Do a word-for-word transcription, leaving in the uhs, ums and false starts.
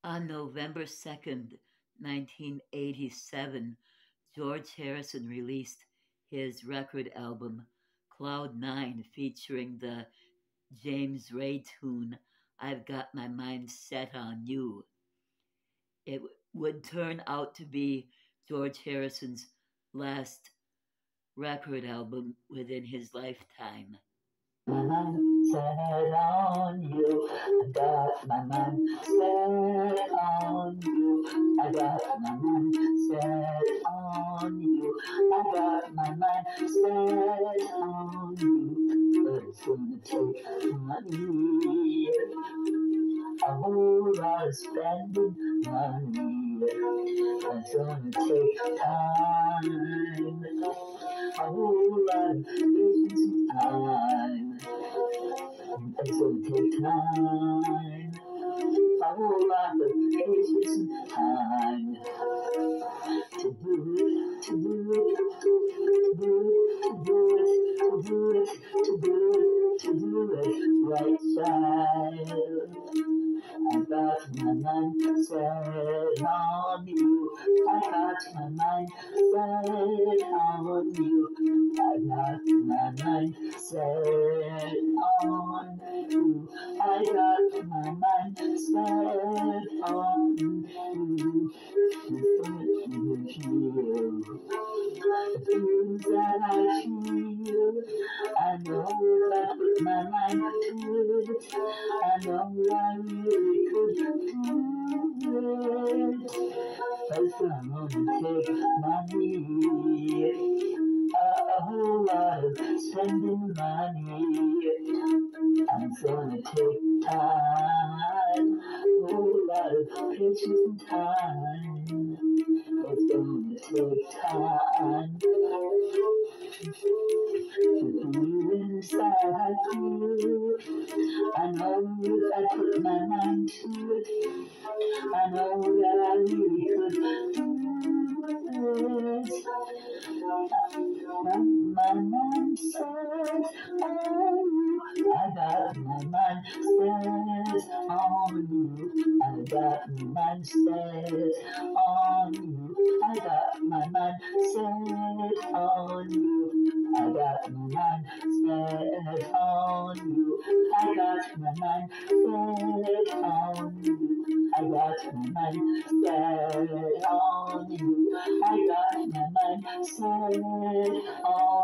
On November second, nineteen eighty-seven, George Harrison released his record album Cloud Nine featuring the James Ray tune I've Got My Mind Set on You. It would turn out to be George Harrison's last record album within his lifetime. My mind set on you, I got my mind set on you, I got my mind set on you, I got my mind set on you, but it's gonna take money, a whole lot of spending money, it's gonna take time, a whole lot of patience and time. It's gonna take time, a whole lot of patience and time to do it, to do it, to do it, to do it, to do it, to do it, to do it, right child. I got my mind set on you. I got my mind set on you. I got my mind set on you. I got my mind set on you. The things that I feel, I know if I put my mind to it, I know I really could do it. But it's gonna take money, a whole lot of spending money, and it's gonna take time, a whole lot of patience and time. It's gonna take time to feel inside I feel. I know if I put my mind to it, I know that I really could do it. My mind says on you, I got my mind says on you, I got my mind says on you, I got my mind says on you, I got my mind set on you, I got my mind set on you, I got my mind set on you, I got my mind set on